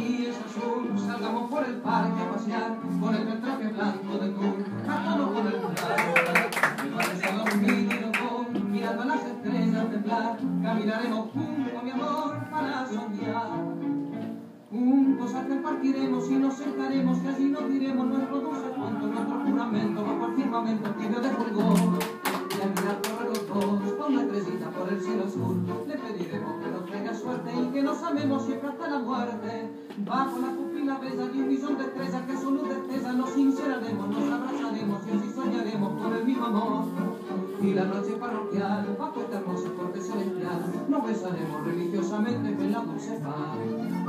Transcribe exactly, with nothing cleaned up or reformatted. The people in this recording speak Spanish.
y es azul, salgamos por el parque a pasear, con el traje blanco de tul, cantando con el traje. Me parece a dormir y loco, mirando a las estrellas temblar, caminaremos juntos, mi amor, para soñar. Juntos hasta el partiremos y nos sentaremos y allí nos diremos nuestro dulce cuento, nuestro juramento bajo el firmamento tibio de fulgor. Y al mirar por los dos, con una estrellita por el cielo azul, le pediremos que nos traiga suerte y que nos amemos siempre hasta la muerte. Bajo la pupila bella de un millón de estrellas que su luz destella, nos sinceraremos, nos abrazaremos y así soñaremos con el mismo amor. Y la noche parroquial, bajo esta hermosa corte celestial, nos besaremos religiosamente en la dulce paz.